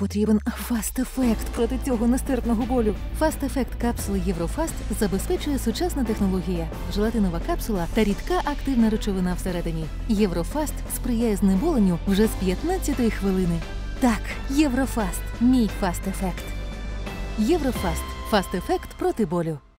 потрібен фаст-ефект проти цього нестерпного болю. Фаст-ефект капсули Єврофаст забезпечує сучасна технологія, желатинова капсула та рідка активна речовина всередині. Єврофаст сприяє знеболенню вже з 15-ї хвилини. Так, Єврофаст – мій фаст-ефект. Єврофаст – фаст-ефект проти болю.